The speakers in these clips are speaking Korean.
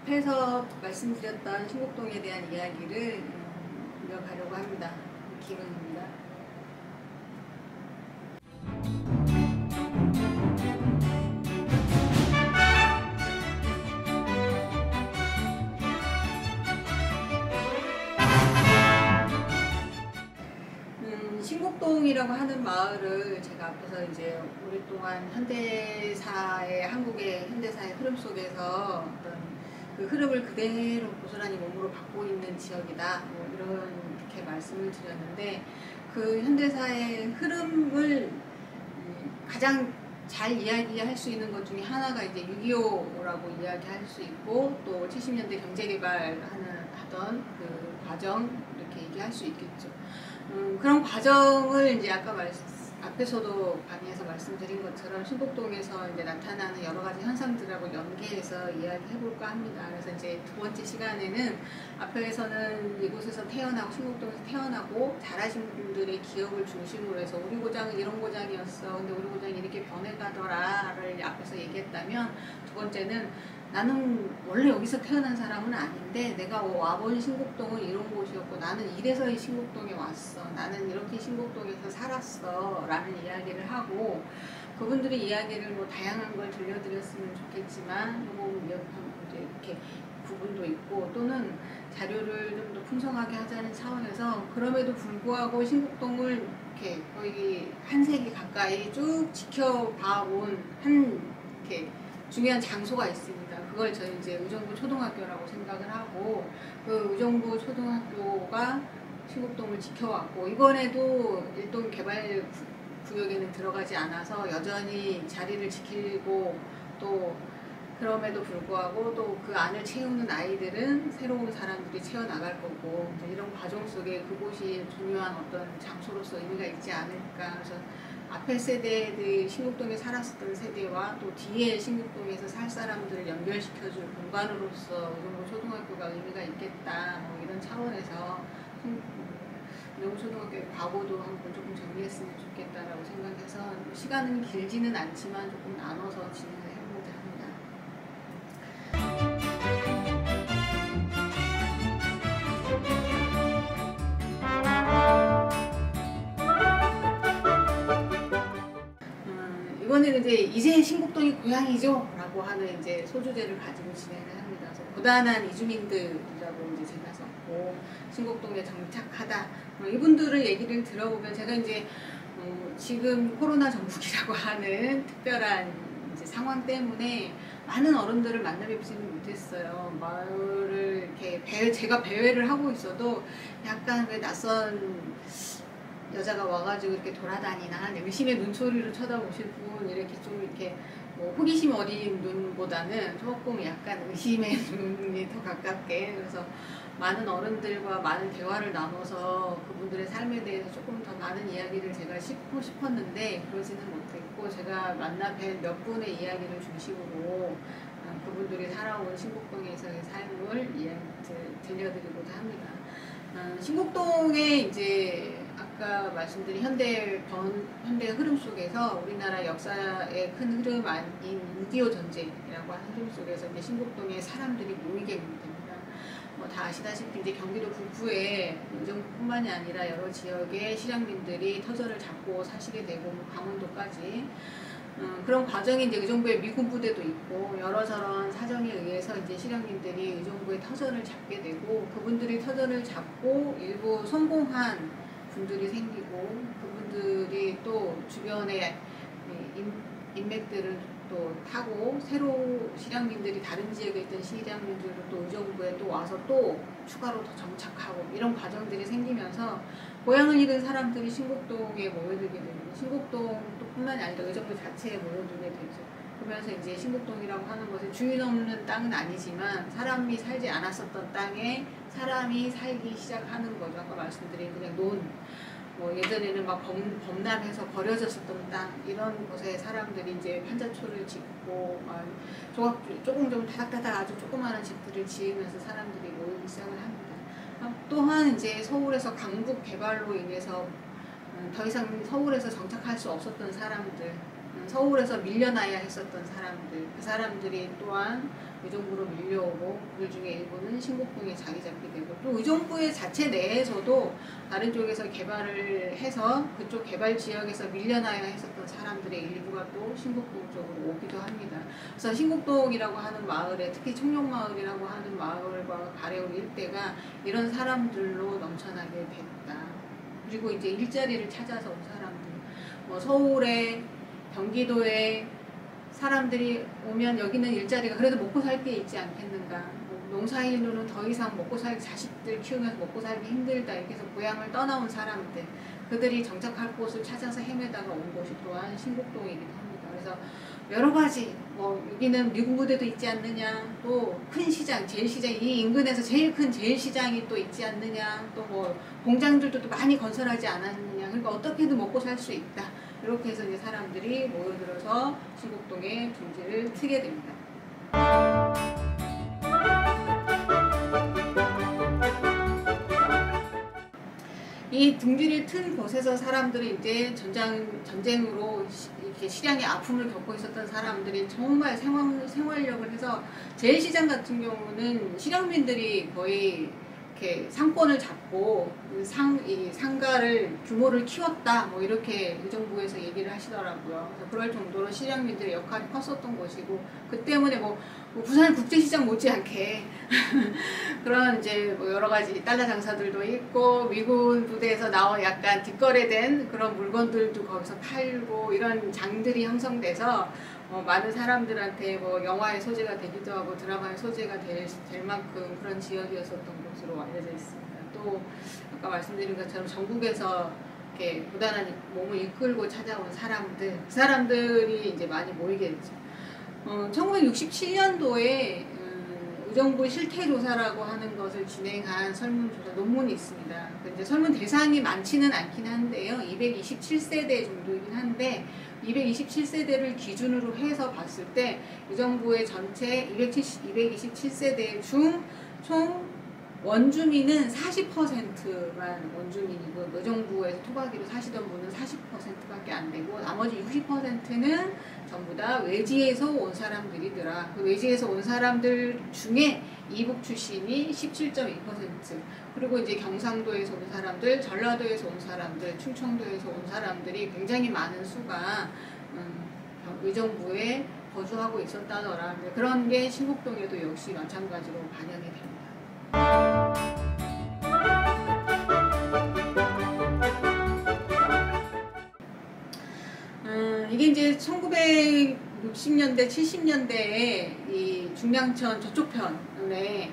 앞에서 말씀드렸던 신곡동에 대한 이야기를 이어가려고 합니다. 김은입니다. 신곡동이라고 하는 마을을 제가 앞에서 이제 오랫동안 한국의 현대사의 흐름 속에서 어떤 그 흐름을 그대로 고스란히 몸으로 받고 있는 지역이다, 뭐 이렇게 말씀을 드렸는데, 그 현대사의 흐름을 가장 잘 이야기할 수 있는 것 중에 하나가 이제 6.25라고 이야기할 수 있고, 또 70년대 경제개발 하던 그 과정, 이렇게 얘기할 수 있겠죠. 그런 과정을 이제 앞에서도 강의에서 말씀드린 것처럼 신곡동에서 이제 나타나는 여러 가지 현상들하고 연계해서 이야기해볼까 합니다. 그래서 이제 두 번째 시간에는 앞에서는 이곳에서 태어나고 신곡동에서 태어나고 자라신 분들의 기억을 중심으로 해서 우리 고장은 이런 고장이었어, 근데 우리 고장이 이렇게 변해가더라를 앞에서 얘기했다면, 두 번째는 나는 원래 여기서 태어난 사람은 아닌데 내가 와본 신곡동은 이런 곳이었고, 나는 이래서 이 신곡동에 왔어, 나는 이렇게 신곡동에서 살았어 라는 이야기를 하고, 그분들의 이야기를 뭐 다양한 걸 들려드렸으면 좋겠지만 이제 이렇게 부분도 있고, 또는 자료를 좀 더 풍성하게 하자는 차원에서 그럼에도 불구하고 신곡동을 이렇게 거의 한 세기 가까이 쭉 지켜봐온 이렇게 중요한 장소가 있습니다. 그걸 저희 이제 의정부 초등학교라고 생각을 하고, 그 의정부 초등학교가 신곡동을 지켜왔고, 이번에도 일동 개발 구역에는 들어가지 않아서 여전히 자리를 지키고, 또 그럼에도 불구하고 또 그 안을 채우는 아이들은 새로운 사람들이 채워나갈 거고, 이런 과정 속에 그곳이 중요한 어떤 장소로서 의미가 있지 않을까. 그래서 앞에 세대들이 신곡동에 살았었던 세대와 또 뒤에 신곡동에서 살 사람들을 연결시켜줄 공간으로서 의정부 초등학교가 의미가 있겠다, 뭐 이런 차원에서 의정부 초등학교의 과거도 한번 조금 정리했으면 좋겠다라고 생각해서, 시간은 길지는 않지만 조금 나눠서 진행을 해보고자 합니다. 이번에는 이제 신곡동이 고향이죠 라고 하는 이제 소주제를 가지고 진행을 합니다. 그래서 고단한 이주민들이라고 이제 제가 썼고, 신곡동에 정착하다, 이분들의 얘기를 들어보면, 제가 이제 지금 코로나 전국이라고 하는 특별한 이제 상황 때문에 많은 어른들을 만나 뵙지는 못했어요. 마을을 이렇게 제가 배회를 하고 있어도 약간 왜 낯선 여자가 와가지고 이렇게 돌아다니나 의심의 눈초리로 쳐다보실 분, 이렇게 좀 이렇게 뭐 호기심 어린 눈보다는 조금 약간 의심의 눈이 더 가깝게, 그래서 많은 어른들과 많은 대화를 나눠서 그분들의 삶에 대해서 조금 더 많은 이야기를 제가 싣고 싶었는데 그러지는 못했고, 제가 만나 뵌 몇 분의 이야기를 중심으로 그분들이 살아온 신곡동에서의 삶을 들려드리고자 합니다. 신곡동에 이제 아까 말씀드린 현대 흐름 속에서 우리나라 역사의 큰 흐름 아닌 6.25 전쟁이라고 하는 흐름 속에서 이제 신곡동에 사람들이 모이게 됩니다. 다 아시다시피 이제 경기도 북부에 의정부뿐만이 아니라 여러 지역의 실향민들이 터전을 잡고 사시게 되고, 강원도까지 그런 과정이 이제 의정부에 미군 부대도 있고, 여러저런 사정에 의해서 이제 실향민들이 의정부에 터전을 잡게 되고, 그분들이 터전을 잡고 일부 성공한 분들이 생기고, 그분들이 또 주변에 인맥들을 또 타고 새로 실향민들이 다른 지역에 있던 실향민들도 또 의정부에 또 와서 또 추가로 더 정착하고, 이런 과정들이 생기면서 고향을 잃은 사람들이 신곡동에 모여들게 되고, 신곡동 또 뿐만이 아니라 의정부 자체에 모여들게 되죠. 그러면서 이제 신곡동이라고 하는 것은 주인 없는 땅은 아니지만 사람이 살지 않았었던 땅에 사람이 살기 시작하는 거죠. 아까 말씀드린 그냥 예전에는 막 범람해서 버려졌었던 땅, 이런 곳에 사람들이 이제 판자초를 짓고 조금 좀 타닥타닥 아주 조그마한 집들을 지으면서 사람들이 모이기 시작을 합니다. 또한 이제 서울에서 강북 개발로 인해서 더 이상 서울에서 정착할 수 없었던 사람들, 서울에서 밀려나야 했었던 사람들, 그 사람들이 또한 의정부로 밀려오고 그 중에 일부는 신곡동에 자리 잡게 되고 또 의정부의 자체 내에서도 다른 쪽에서 개발을 해서 그쪽 개발 지역에서 밀려나야 했었던 사람들의 일부가 또 신곡동 쪽으로 오기도 합니다. 그래서 신곡동이라고 하는 마을에 특히 청룡마을이라고 하는 마을과 가래울 일대가 이런 사람들로 넘쳐나게 됐다. 그리고 이제 일자리를 찾아서 온 사람들, 뭐 서울에 경기도에 사람들이 오면 여기는 일자리가 그래도 먹고 살 게 있지 않겠는가. 뭐 농사일로는 더 이상 먹고 살기, 자식들 키우면서 먹고 살기 힘들다 이렇게 해서 고향을 떠나온 사람들, 그들이 정착할 곳을 찾아서 헤매다가 온 곳이 또한 신곡동이기도 합니다. 그래서 여러 가지, 뭐 여기는 미군 부대도 있지 않느냐, 또 큰 시장, 제일시장, 이 인근에서 제일 큰 제일시장이 또 있지 않느냐, 또 뭐 공장들도 또 많이 건설하지 않았느냐, 그러니까 어떻게든 먹고 살 수 있다. 이렇게 해서 이제 사람들이 모여들어서 신곡동에 둥지를 트게 됩니다. 이 둥지를 튼 곳에서 사람들이 이제 전쟁으로 이렇게 실향의 아픔을 겪고 있었던 사람들이 정말 생활력을 해서 제일시장 같은 경우는 실향민들이 거의 이렇게 상권을 잡고 이 상가를 규모를 키웠다 뭐 이렇게 의정부에서 얘기를 하시더라고요. 그래서 그럴 정도로 실향민들의 역할이 컸었던 것이고 그 때문에 뭐 부산 국제시장 못지않게 그런 이제 뭐 여러 가지 달러 장사들도 있고 미군 부대에서 나온 약간 뒷거래된 그런 물건들도 거기서 팔고 이런 장들이 형성돼서 많은 사람들한테 뭐 영화의 소재가 되기도 하고 드라마의 소재가 될 만큼 그런 지역이었었던 것으로 알려져 있습니다. 또 아까 말씀드린 것처럼 전국에서 이렇게 고단한 몸을 이끌고 찾아온 사람들, 그 사람들이 이제 많이 모이게 됐죠. 1967년도에 의정부 실태조사라고 하는 것을 진행한 설문조사 논문이 있습니다. 이제 설문 대상이 많지는 않긴 한데요. 227세대 정도이긴 한데 227세대를 기준으로 해서 봤을 때 의정부의 전체 227세대 중 총 원주민은 40%만 원주민이고 의정부에서 토박이로 사시던 분은 40%밖에 안 되고 나머지 60%는 전부 다 외지에서 온 사람들이더라. 그 외지에서 온 사람들 중에 이북 출신이 17.2%, 그리고 이제 경상도에서 온 사람들, 전라도에서 온 사람들, 충청도에서 온 사람들이 굉장히 많은 수가 의정부에 거주하고 있었다더라. 그런 게 신곡동에도 역시 마찬가지로 반영이 됩니다. 이게 이제 1960년대, 70년대에 이 중량천 저쪽 편에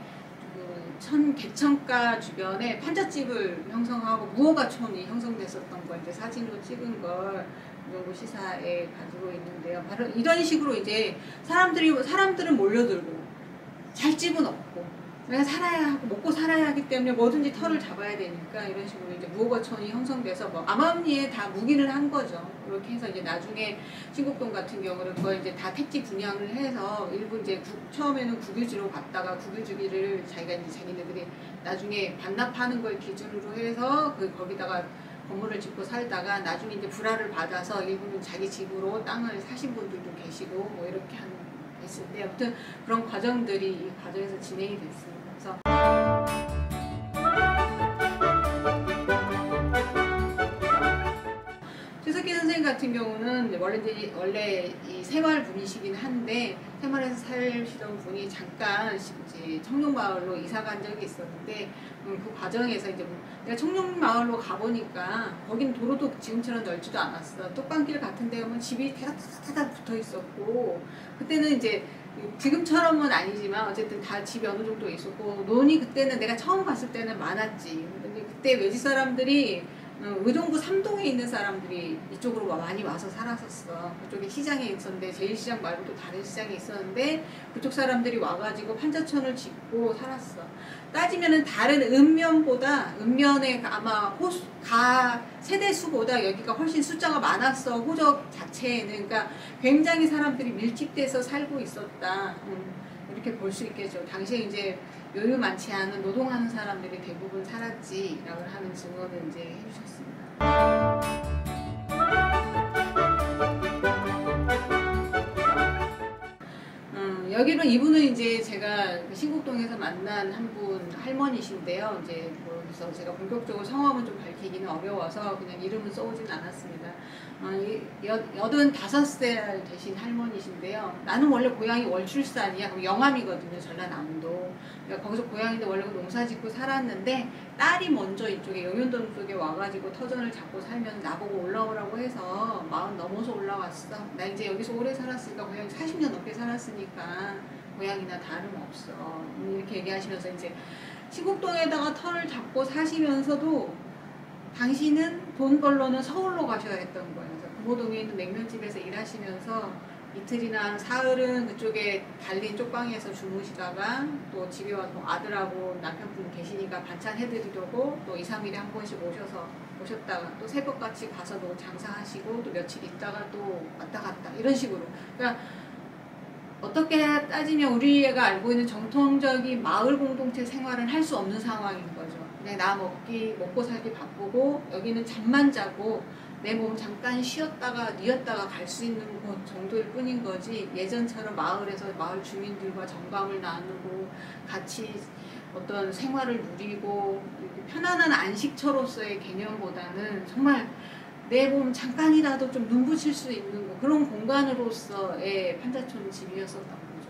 개천가 주변에 판잣집을 형성하고 무허가촌이 형성됐었던 걸 이제 사진으로 찍은 걸 의정부 시사에 가지고 있는데요. 바로 이런 식으로 이제 사람들은 몰려들고 잘 집은 없고 내가 살아야 하고 먹고 살아야 하기 때문에 뭐든지 털을 잡아야 되니까 이런 식으로 이제 무허가촌이 형성돼서 뭐 암암리에 다 묵인을 한 거죠. 그렇게 해서 이제 나중에 신곡동 같은 경우는 그걸 이제 다 택지 분양을 해서 일부 이제 처음에는 국유지로 갔다가 국유지를 자기네들이 나중에 반납하는 걸 기준으로 해서 거기다가 건물을 짓고 살다가 나중에 이제 불화를 받아서 일부는 자기 집으로 땅을 사신 분들도 계시고 뭐 이렇게 했을 때 아무튼 그런 과정들이 이 과정에서 진행이 됐습니다. 그래서 최석기 선생님 같은 경우는 원래 이 새마을 분이시긴 한데 새마을에서 살시던 분이 잠깐 이제 청룡마을로 이사 간 적이 있었는데 그 과정에서 이제 내가 청룡마을로 가보니까 거긴 도로도 지금처럼 넓지도 않았어. 뚝방길 같은 데 가면 집이 다닥다닥 붙어 있었고 그때는 이제 지금처럼은 아니지만 어쨌든 다 집이 어느 정도 있었고 논이 그때는 내가 처음 갔을 때는 많았지. 근데 그때 외지 사람들이 의정부 3동에 있는 사람들이 이쪽으로 많이 와서 살았었어. 그쪽에 시장에 있었는데 제일시장 말고 또 다른 시장에 있었는데 그쪽 사람들이 와가지고 판자촌을 짓고 살았어. 따지면은 다른 읍면의 아마 세대수보다 여기가 훨씬 숫자가 많았어. 호적 자체에는. 그러니까 굉장히 사람들이 밀집돼서 살고 있었다. 이렇게 볼 수 있겠죠. 당시에 이제 여유 많지 않은 노동하는 사람들이 대부분 살았지라고 하는 증언을 이제 해주셨습니다. 여기는 이분은 이제 제가 그 신곡동에서 만난 한 분 할머니신데요. 이제 그래서 제가 본격적으로 성함은 좀 밝히기는 어려워서 그냥 이름은 써오진 않았습니다. 85살 되신 할머니신데요. 나는 원래 고향이 월출산이야. 그럼 영암이거든요. 전라남도. 그러니까 거기서 고향인데 원래 농사 짓고 살았는데 딸이 먼저 이쪽에 영현동 쪽에 와가지고 터전을 잡고 살면 나보고 올라오라고 해서 40 넘어서 올라왔어. 나 이제 여기서 오래 살았으니까 고향 40년 넘게 살았으니까 고향이나 다름없어. 이렇게 얘기하시면서 이제 신곡동에다가 터를 잡고 사시면서도 당신은 돈 벌러는 서울로 가셔야 했던 거예요. 금호동에 있는 냉면집에서 일하시면서 이틀이나 사흘은 그쪽에 달린 쪽방에서 주무시다가 또 집에 와서 아들하고 남편분 계시니까 반찬 해드리려고 또 2, 3일에 한 번씩 오셨다가 또 새벽같이 가서 또 장사하시고 또 며칠 있다가 또 왔다 갔다 이런 식으로. 그러니까 어떻게 따지면 우리 애가 알고 있는 정통적인 마을 공동체 생활은 할 수 없는 상황인 거죠. 그냥 나 먹고 살기 바쁘고 여기는 잠만 자고 내 몸 잠깐 쉬었다가 뉘었다가 갈 수 있는 곳 정도일 뿐인 거지, 예전처럼 마을에서 마을 주민들과 정감을 나누고 같이 어떤 생활을 누리고 편안한 안식처로서의 개념보다는 정말 내 몸 잠깐이라도 좀 눈붙일 수 있는 그런 공간으로서의 판자촌 집이었었던 거죠.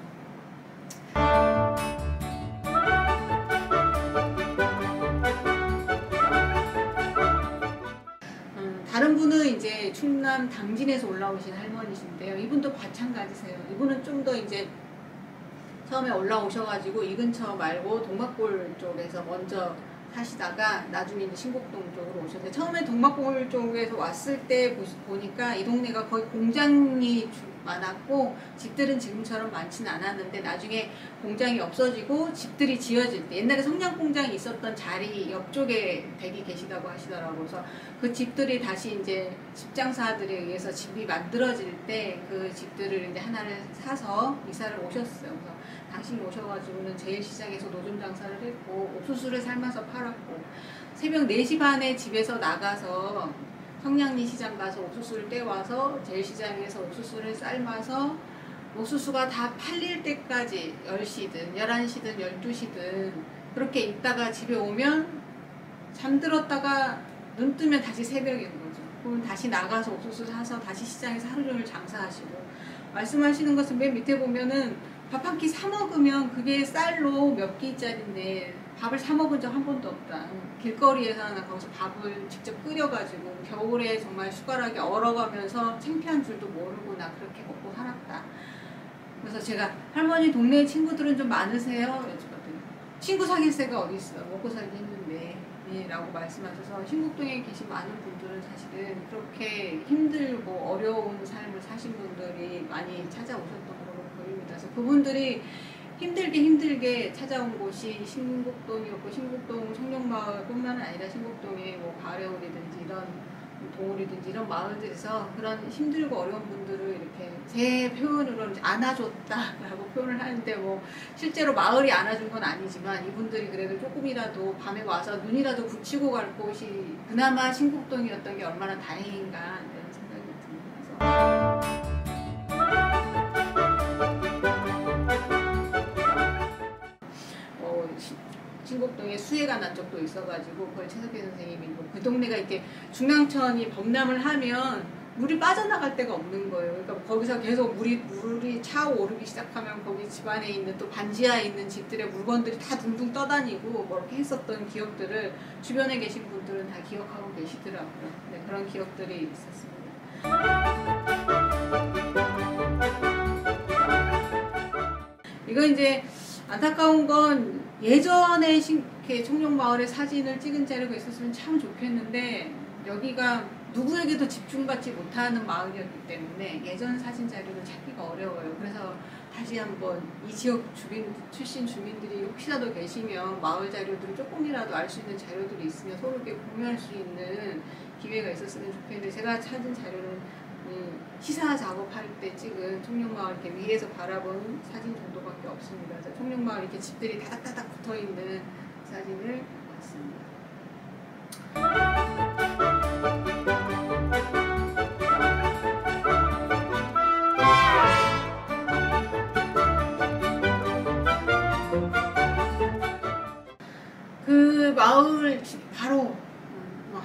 다른 분은 이제 충남 당진에서 올라오신 할머니신데요. 이분도 마찬가지세요. 이분은 좀 더 이제 처음에 올라오셔가지고 이 근처 말고 동막골 쪽에서 먼저 사시다가 나중에 이제 신곡동 쪽으로 오셨는데, 처음에 동막골 쪽에서 왔을 때 보니까 이 동네가 거의 공장이 많았고 집들은 지금처럼 많지는 않았는데, 나중에 공장이 없어지고 집들이 지어질 때 옛날에 성냥공장이 있었던 자리 옆쪽에 댁이 계시다고 하시더라고요. 그래서 그 집들이 다시 이제 집장사들에 의해서 집이 만들어질 때 그 집들을 이제 하나를 사서 이사를 오셨어요. 그래서 당신이 오셔가지고는 제일시장에서 노점 장사를 했고 옥수수를 삶아서 팔았고, 새벽 4시 반에 집에서 나가서 성냥리 시장 가서 옥수수를 떼와서 제일시장에서 옥수수를 삶아서 옥수수가 다 팔릴 때까지 10시든 11시든 12시든 그렇게 있다가 집에 오면 잠들었다가 눈 뜨면 다시 새벽인 거죠. 그럼 다시 나가서 옥수수 사서 다시 시장에서 하루 종일 장사하시고, 말씀하시는 것은 맨 밑에 보면은 밥 한 끼 사 먹으면 그게 쌀로 몇 끼짜리인데 밥을 사 먹은 적 한 번도 없다. 길거리에서 나 거기서 밥을 직접 끓여가지고 겨울에 정말 숟가락에 얼어가면서 창피한 줄도 모르고 나 그렇게 먹고 살았다. 그래서 제가 할머니 동네 친구들은 좀 많으세요? 여쭤봤더니 친구 사귈 새가 어디 있어, 먹고 살기 힘든데 라고 말씀하셔서, 신곡동에 계신 많은 분들은 사실은 그렇게 힘들고 어려운 삶을 사신 분들이 많이 찾아오셨던 걸로 보입니다. 그래서 그분들이 힘들게 찾아온 곳이 신곡동이었고, 신곡동 청룡마을뿐만 아니라 신곡동의 뭐 가래울이든지 이런 동울이든지 이런 마을들에서 그런 힘들고 어려운 분들을 이렇게 제 표현으로는 안아줬다라고 표현을 하는데, 뭐 실제로 마을이 안아준 건 아니지만 이분들이 그래도 조금이라도 밤에 와서 눈이라도 붙이고 갈 곳이 그나마 신곡동이었던 게 얼마나 다행인가 이런 생각이 듭니다. 신곡동에 수해가 난 적도 있어가지고 그걸 최석희 선생님이 그 동네가 이렇게 중랑천이 범람을 하면 물이 빠져나갈 데가 없는 거예요. 그러니까 거기서 계속 물이 차오르기 시작하면 거기 집안에 있는 또 반지하에 있는 집들의 물건들이 다 둥둥 떠다니고 뭐 이렇게 했었던 기억들을 주변에 계신 분들은 다 기억하고 계시더라고요. 네, 그런 기억들이 있었습니다. 이거 이제 안타까운 건 예전에 이렇게 청룡마을의 사진을 찍은 자료가 있었으면 참 좋겠는데, 여기가 누구에게도 집중받지 못하는 마을이었기 때문에 예전 사진 자료를 찾기가 어려워요. 그래서 다시 한번 이 지역 출신 주민들이 혹시라도 계시면 마을 자료들을 조금이라도 알 수 있는 자료들이 있으면 서로 이렇게 공유할 수 있는 기회가 있었으면 좋겠는데, 제가 찾은 자료는 시사 작업할 때 찍은 청룡마을 이렇게 위에서 바라본 사진 정도밖에 없습니다. 그래서 청룡마을 이렇게 집들이 다닥다닥 붙어 있는 사진을 봤습니다.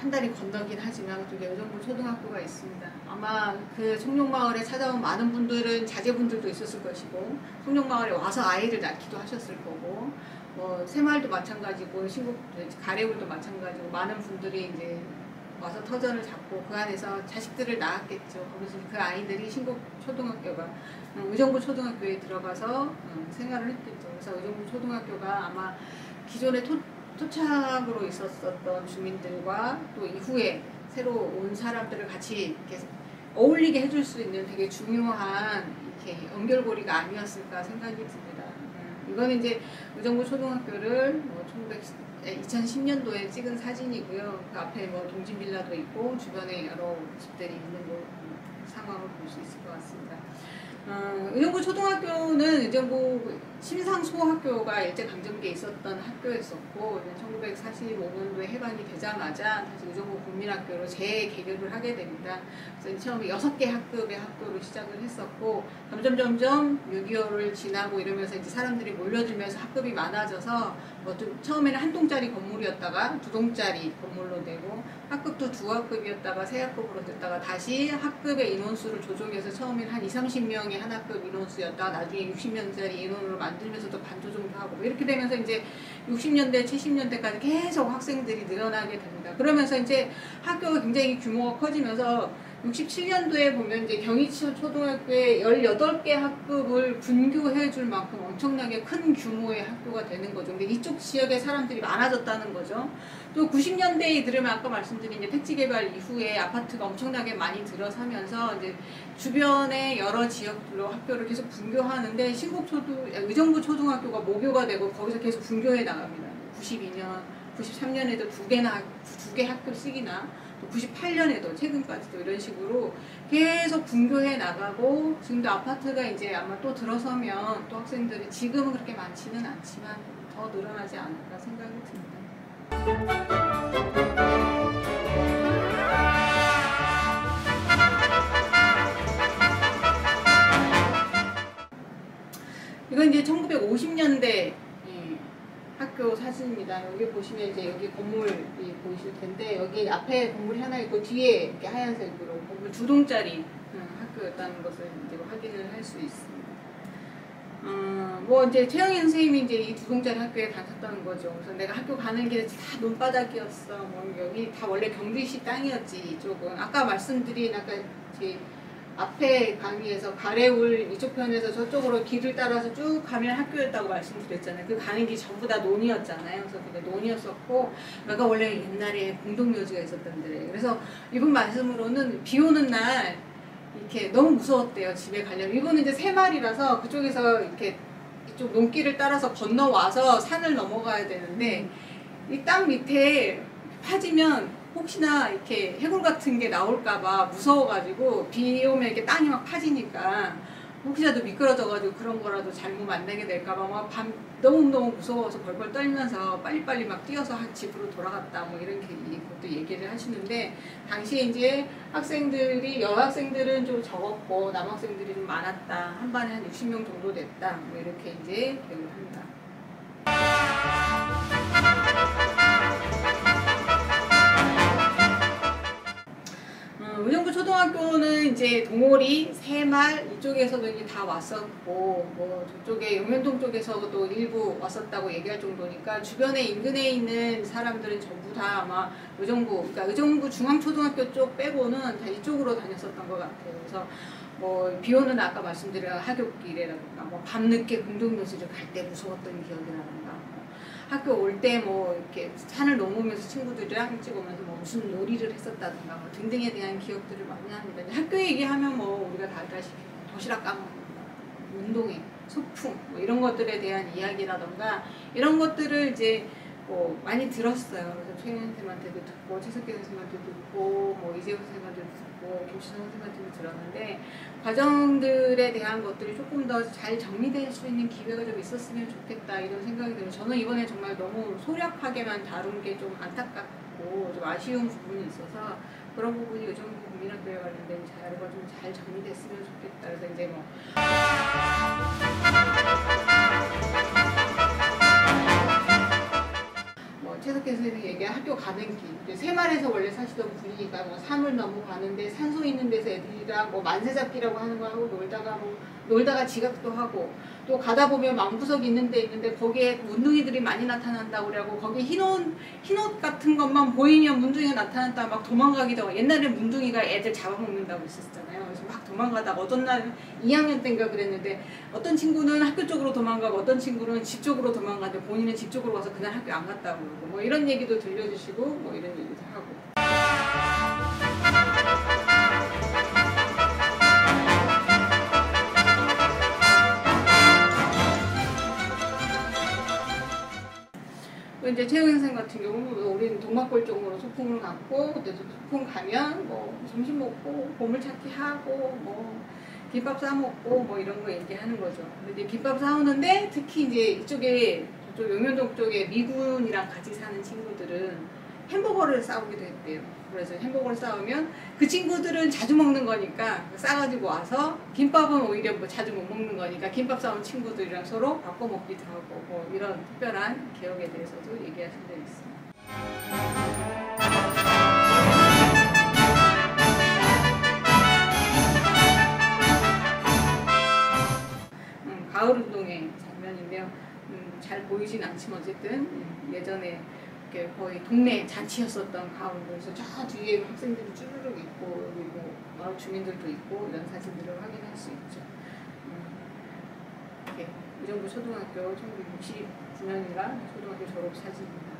한 다리 건너긴 하지만 그쪽에 의정부 초등학교가 있습니다. 아마 그 송룡마을에 찾아온 많은 분들은 자제분들도 있었을 것이고 송룡마을에 와서 아이를 낳기도 하셨을 거고 뭐 새마을도 마찬가지고 신곡 가래울도 마찬가지고 많은 분들이 이제 와서 터전을 잡고 그 안에서 자식들을 낳았겠죠. 그래서 그 아이들이 신곡 초등학교가 의정부 초등학교에 들어가서 생활을 했겠죠. 그래서 의정부 초등학교가 아마 기존에 토착으로 있었던 주민들과 또 이후에 새로 온 사람들을 같이 이렇게 어울리게 해줄 수 있는 되게 중요한 이렇게 연결고리가 아니었을까 생각이 듭니다. 이거는 이제 의정부 초등학교를 뭐 2010년도에 찍은 사진이고요. 그 앞에 뭐 동진빌라도 있고 주변에 여러 집들이 있는 상황을 볼 수 있을 것 같습니다. 의정부 초등학교는 의정부 심상소학교가 일제강점기에 있었던 학교였었고 1945년도에 해방이 되자마자 다시 의정부 국민학교로 재개교를 하게 됩니다. 그래서 처음에 6개 학급의 학교로 시작을 했었고 점점 6.25를 지나고 이러면서 이제 사람들이 몰려들면서 학급이 많아져서 처음에는 한 동짜리 건물이었다가 2동짜리 건물로 되고 학급도 2학급이었다가 3학급으로 됐다가 다시 학급의 인원수를 조정해서 처음에는 한 20-30명의 한 학급 인원수였다가 나중에 60명짜리 인원으로 만들면서도 반조정도 하고 이렇게 되면서 이제 60년대, 70년대까지 계속 학생들이 늘어나게 됩니다. 그러면서 이제 학교가 굉장히 규모가 커지면서 67년도에 보면 이제 경희초 초등학교에 18개 학급을 분교해 줄 만큼 엄청나게 큰 규모의 학교가 되는 거죠. 근데 이쪽 지역에 사람들이 많아졌다는 거죠. 또 90년대에 들으면 아까 말씀드린 이제 택지 개발 이후에 아파트가 엄청나게 많이 들어서면서 이제 주변의 여러 지역들로 학교를 계속 분교하는데 의정부 초등학교가 모교가 되고 거기서 계속 분교해 나갑니다. 92년, 93년에도 2개 학급씩이나 또 98년에도 최근까지도 이런 식으로 계속 분교해 나가고 지금도 아파트가 이제 아마 또 들어서면 또 학생들이 지금은 그렇게 많지는 않지만 더 늘어나지 않을까 생각이 듭니다. 이건 이제 1950년대 학교 사진입니다. 여기 보시면 이제 여기 건물이 보이실 텐데 여기 앞에 건물이 하나 있고 뒤에 이렇게 하얀색으로 건물 2동짜리 학교였다는 것을 이제 확인을 할 수 있습니다. 뭐 이제 최영희 선생님이 이제 이 2동짜리 학교에 다녔다는 거죠. 그래서 내가 학교 가는 길에 다 논바닥이었어. 뭐 여기 다 원래 경주시 땅이었지 이쪽은. 아까 말씀드린 아까 제 앞에 강의에서 가래울 이쪽 편에서 저쪽으로 길을 따라서 쭉 가면 학교였다고 말씀드렸잖아요. 그 가는 길이 전부 다 논이었잖아요. 그래서 그게 논이었었고 여기가 원래 옛날에 공동묘지가 있었던 데래. 그래서 이분 말씀으로는 비 오는 날 이렇게 너무 무서웠대요. 집에 가려면. 이분은 이제 새마을이라서 그쪽에서 이렇게 이쪽 논길을 따라서 건너와서 산을 넘어가야 되는데 이 땅 밑에 파지면 혹시나 이렇게 해골 같은 게 나올까봐 무서워가지고 비 오면 이렇게 땅이 막 파지니까 혹시라도 미끄러져가지고 그런 거라도 잘못 만나게 될까봐 막 밤 너무너무 무서워서 벌벌 떨면서 빨리빨리 막 뛰어서 집으로 돌아갔다 뭐 이런 것도 얘기를 하시는데 당시에 이제 여학생들은 좀 적었고 남학생들이 좀 많았다. 한 반에 한 60명 정도 됐다. 뭐 이렇게 이제 기억을 합니다. 의정부 초등학교는 이제 동호리, 새마을 이쪽에서도 이제 다 왔었고 뭐 저쪽에 용현동 쪽에서도 일부 왔었다고 얘기할 정도니까 주변에 인근에 있는 사람들은 전부 다 아마 그러니까 의정부 중앙초등학교 쪽 빼고는 다 이쪽으로 다녔었던 것 같아요. 그래서 뭐 비오는 아까 말씀드린 하굣길이라든가 뭐 밤늦게 공동묘지를 갈 때 무서웠던 기억이라든가 학교 올 때 뭐 이렇게 산을 넘으면서 친구들이랑 일찍 오면서 뭐 무슨 놀이를 했었다든가 뭐 등등에 대한 기억들을 많이 합니다. 학교 얘기하면 뭐 우리가 다 알다시피 도시락 까먹는 거, 운동회, 소풍 뭐 이런 것들에 대한 이야기라든가 이런 것들을 이제 뭐 많이 들었어요. 그래서 최현 선생님한테도 듣고 최석기 선생님한테도 듣고 뭐 이재호 선생님한테도 듣고 김시선 선생님한테도 들었는데 과정들에 대한 것들이 조금 더 잘 정리될 수 있는 기회가 좀 있었으면 좋겠다 이런 생각이 들어요. 저는 이번에 정말 너무 소략하게만 다룬 게 좀 안타깝고 좀 아쉬운 부분이 있어서 그런 부분이 의정부 국민학교에 관련된 자료가 좀 잘 정리됐으면 좋겠다. 그래서 이제 뭐 최석기 선생님이 얘기한 학교 가는 길 이제 새마을에서 원래 사시던 분이니까 뭐 산을 넘어가는데 산소 있는 데서 애들이랑 뭐 만세 잡기라고 하는 거 하고 놀다가 지각도 하고, 또 가다 보면 망부석 있는데 거기에 문둥이들이 많이 나타난다고 그러고, 거기 흰옷 같은 것만 보이면 문둥이가 나타났다 막 도망가기도 하고. 옛날에 문둥이가 애들 잡아먹는다고 했었잖아요. 그래서 막 도망가다가 어떤 날 2학년 때인가 그랬는데, 어떤 친구는 학교 쪽으로 도망가고 어떤 친구는 집 쪽으로 도망가는데 본인은 집 쪽으로 가서 그날 학교 안 갔다고 그러고, 뭐 이런 얘기도 들려주시고 뭐 이런 얘기도 하고. 이제 최영 선생 같은 경우는 우리는 동막골 쪽으로 소풍을 갔고, 그때 소풍 가면 뭐 점심 먹고 보물찾기 하고 뭐 김밥 싸 먹고 뭐 이런 거 얘기하는 거죠. 근데 이제 김밥 싸우는데 특히 이제 이쪽에 저쪽 용현동 쪽에 미군이랑 같이 사는 친구들은 햄버거를 싸우기도 했대요. 그래서 햄버거를 싸우면 그 친구들은 자주 먹는 거니까 싸가지고 와서, 김밥은 오히려 뭐 자주 못 먹는 거니까 김밥 싸운 친구들이랑 서로 바꿔 먹기도 하고, 뭐 이런 특별한 기억에 대해서도 얘기하신 적이 있습니다. 가을 운동의 장면인데요. 잘 보이진 않지만 어쨌든 예전에 이렇게 거의 동네 잔치였었던 가을 운동에서 저 뒤에 학생들이 쭈르륵 있고, 여기 뭐 마을 주민들도 있고, 이런 사진들을 확인할 수 있죠. 이렇게 의정부 초등학교 1969년인가 초등학교 졸업 사진입니다.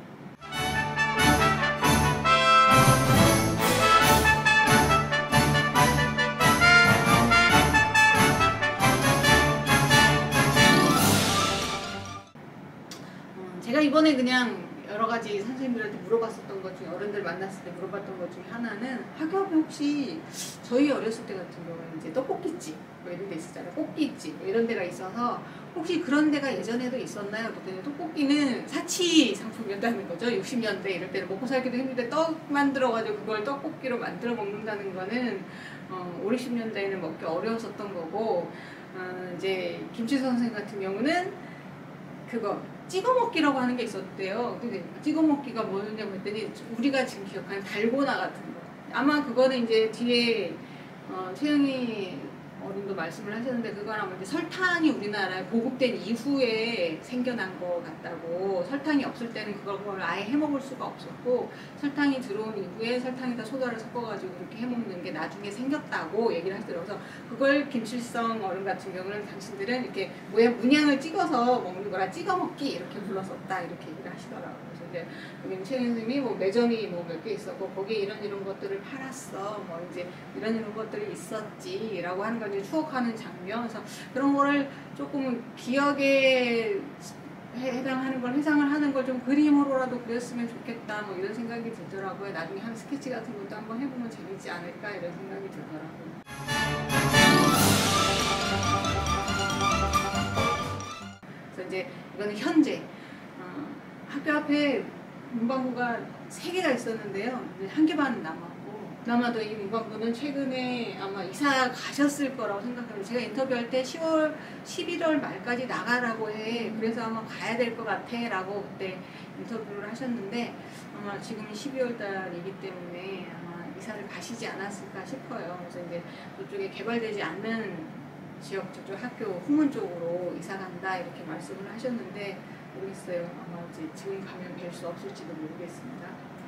제가 이번에 그냥 여러 가지 선생님들한테 물어봤었던 것 중에, 어른들 만났을 때 물어봤던 것 중에 하나는, 학교 앞에 혹시 저희 어렸을 때 같은 경우는 이제 떡볶이집 뭐 이런 데 있었잖아요. 꽃기집 뭐 이런 데가 있어서 혹시 그런 데가 예전에도 있었나요? 그랬더니 떡볶이는 사치 상품이었다는 거죠. 60년대 이럴 때는 먹고 살기도 힘든데 떡 만들어가지고 그걸 떡볶이로 만들어 먹는다는 거는 5, 60년대에는 먹기 어려웠었던 거고, 이제 김치선 선생 같은 경우는 그거 찍어먹기라고 하는 게 있었대요. 근데 찍어먹기가 뭐냐고 했더니, 우리가 지금 기억하는 달고나 같은 거. 아마 그거는 이제 뒤에 최영희 어른도 말씀을 하셨는데, 그건 아마 이제 설탕이 우리나라에 보급된 이후에 생겨난 것 같다고. 설탕이 없을 때는 그걸 아예 해먹을 수가 없었고, 설탕이 들어온 이후에 설탕에다 소다를 섞어가지고 그렇게 해먹는 게 나중에 생겼다고 얘기를 하시더라고요. 그래서 그걸 김칠성 어른 같은 경우는 당신들은 이렇게 문양을 찍어서 먹는 거라 찍어먹기 이렇게 불렀었다, 이렇게 얘기를 하시더라고요. 그래서 이제 여기 최 선생님이 뭐 매점이 뭐 몇 개 있었고, 거기에 이런 것들을 팔았어, 뭐 이제 이런 것들이 있었지라고 하는 걸 이제 추억하는 장면. 그래서 그런 거를 조금 기억에 해당하는 걸, 회상을 하는 걸 좀 그림으로라도 그렸으면 좋겠다, 뭐 이런 생각이 들더라고요. 나중에 한 스케치 같은 것도 한번 해보면 재밌지 않을까, 이런 생각이 들더라고요. 그래서 이제 이거는 현재 학교 앞에 문방구가 3개가 있었는데요. 1개 반 남아도 이 문방구는 최근에 아마 이사 가셨을 거라고 생각합니다. 제가 인터뷰할 때 11월 말까지 나가라고 해. 그래서 아마 가야 될 것 같아 라고 그때 인터뷰를 하셨는데, 아마 지금은 12월 달이기 때문에 아마 이사를 가시지 않았을까 싶어요. 그래서 이제 저쪽에 개발되지 않는 지역, 저쪽 학교 후문 쪽으로 이사 간다 이렇게 말씀을 하셨는데, 모르겠어요. 아마 이제 지금 가면 뵐 수 없을지도 모르겠습니다.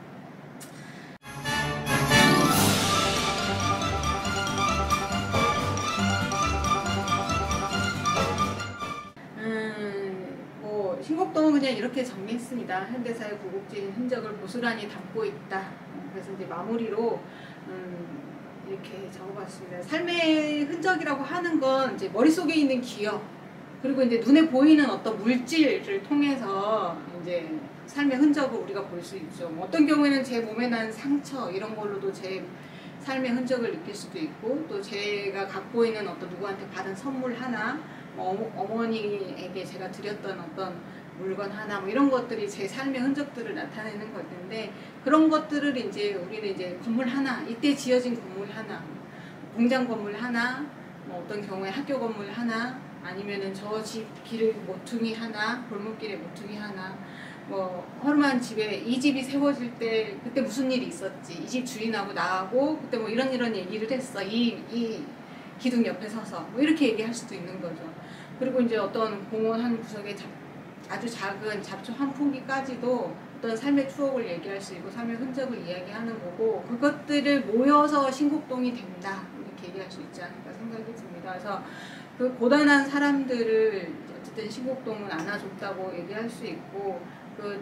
신곡동은 그냥 이렇게 정리했습니다. 현대사의 굴곡진 흔적을 고스란히 담고 있다. 그래서 이제 마무리로 이렇게 적어봤습니다. 삶의 흔적이라고 하는 건 이제 머릿속에 있는 기억, 그리고 이제 눈에 보이는 어떤 물질을 통해서 이제 삶의 흔적을 우리가 볼 수 있죠. 뭐 어떤 경우에는 제 몸에 난 상처 이런 걸로도 제 삶의 흔적을 느낄 수도 있고, 또 제가 갖고 있는 어떤 누구한테 받은 선물 하나, 어머니에게 제가 드렸던 어떤 물건 하나, 뭐 이런 것들이 제 삶의 흔적들을 나타내는 것인데, 그런 것들을 이제 우리는 이제 건물 하나, 이때 지어진 건물 하나, 공장 건물 하나, 뭐 어떤 경우에 학교 건물 하나, 아니면은 저 집 길 모퉁이 하나, 골목길의 모퉁이 하나, 뭐 허름한 집에 이 집이 세워질 때 그때 무슨 일이 있었지, 이 집 주인하고 나하고 그때 뭐 이런 얘기를 했어, 이 기둥 옆에 서서 뭐 이렇게 얘기할 수도 있는 거죠. 그리고 이제 어떤 공원 한 구석에 아주 작은 잡초 한 포기까지도 어떤 삶의 추억을 얘기할 수 있고 삶의 흔적을 이야기하는 거고, 그것들을 모여서 신곡동이 된다 이렇게 얘기할 수 있지 않을까 생각이 듭니다. 그래서 그 고단한 사람들을 어쨌든 신곡동은 안아줬다고 얘기할 수 있고, 그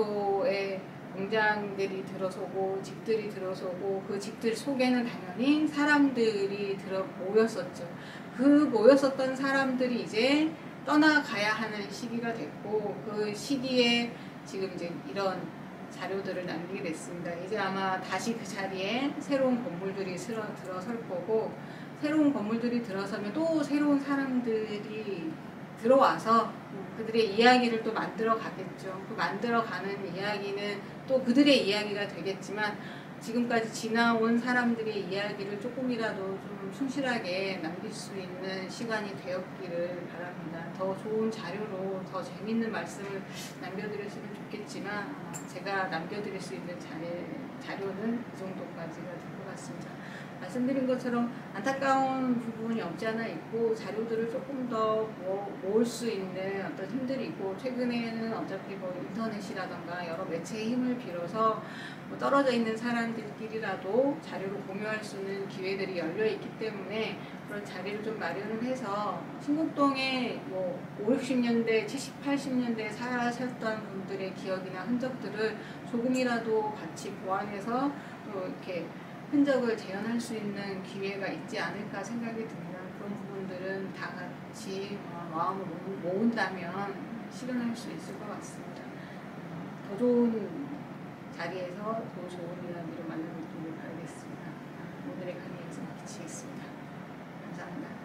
농토에 공장들이 들어서고 집들이 들어서고 그 집들 속에는 당연히 사람들이 모였었죠. 그 모였었던 사람들이 이제 떠나가야 하는 시기가 됐고, 그 시기에 지금 이제 이런 자료들을 남기게 됐습니다. 이제 아마 다시 그 자리에 새로운 건물들이 들어설 거고, 새로운 건물들이 들어서면 또 새로운 사람들이 들어와서 그들의 이야기를 또 만들어 가겠죠. 그 만들어 가는 이야기는 또 그들의 이야기가 되겠지만, 지금까지 지나온 사람들의 이야기를 조금이라도 좀 충실하게 남길 수 있는 시간이 되었기를 바랍니다. 더 좋은 자료로 더 재밌는 말씀을 남겨드렸으면 좋겠지만, 제가 남겨드릴 수 있는 자료는 이 정도까지가 될 것 같습니다. 말씀드린 것처럼 안타까운 부분이 없지 않아 있고, 자료들을 조금 더 모을 수 있는 어떤 힘들이 있고, 최근에는 어차피 뭐 인터넷이라던가 여러 매체의 힘을 빌어서 뭐 떨어져 있는 사람들끼리라도 자료를 공유할 수 있는 기회들이 열려 있기 때문에, 그런 자리를 좀 마련을 해서 신곡동에 뭐 5, 60년대, 70, 80년대에 사셨던 분들의 기억이나 흔적들을 조금이라도 같이 보완해서 또 이렇게 흔적을 재현할 수 있는 기회가 있지 않을까 생각이 듭니다. 그런 부분들은 다 같이 마음을 모은다면 실현할 수 있을 것 같습니다. 더 좋은 자리에서 더 좋은 이야기를 만들어주길 바라겠습니다. 오늘의 강의 여기서 마치겠습니다. 감사합니다.